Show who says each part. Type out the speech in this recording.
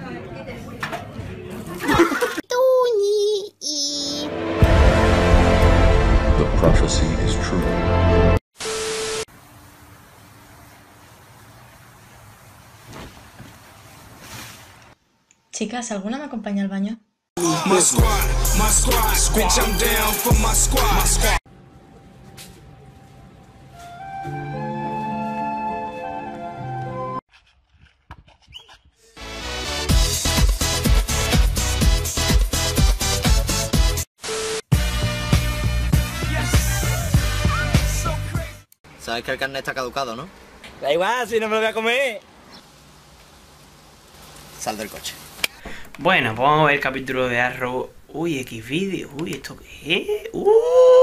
Speaker 1: The prophecy is true.
Speaker 2: Chicas, ¿alguna me acompaña al baño?
Speaker 3: Sabes que el carnet está caducado, ¿no?
Speaker 4: Da igual, si no me lo voy a comer.
Speaker 3: Sal del coche.
Speaker 5: Bueno, pues vamos a ver el capítulo de Arrow. Uy, X vídeo. Uy, ¿esto qué es?